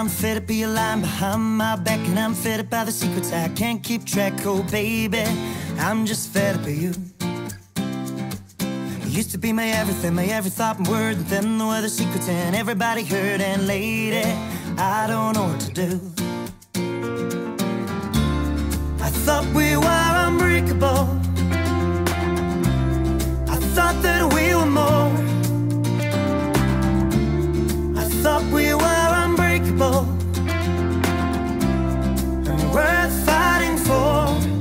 I'm fed up of your line behind my back, and I'm fed up by the secrets I can't keep track. Oh baby, I'm just fed up of you. You used to be my everything, my every thought and word, and then there were the secrets and everybody heard. And lady, I don't know what to do. I thought we were unbreakable. I thought that we were more. I thought we were unbreakable and worth fighting for.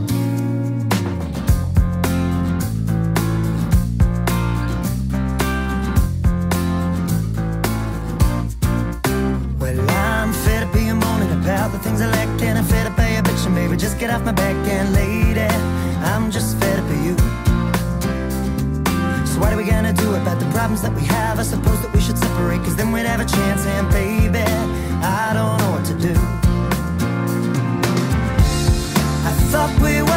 Well, I'm fed up of you moaning about the things I lack, and I'm fed up of your bitching, baby. Just get off my back, and lady, I'm just fed up of you. So what are we gonna do about the problems that we have? I suppose that we should separate, cause then we'd have a chance. And baby, I don't know what to do. I thought we were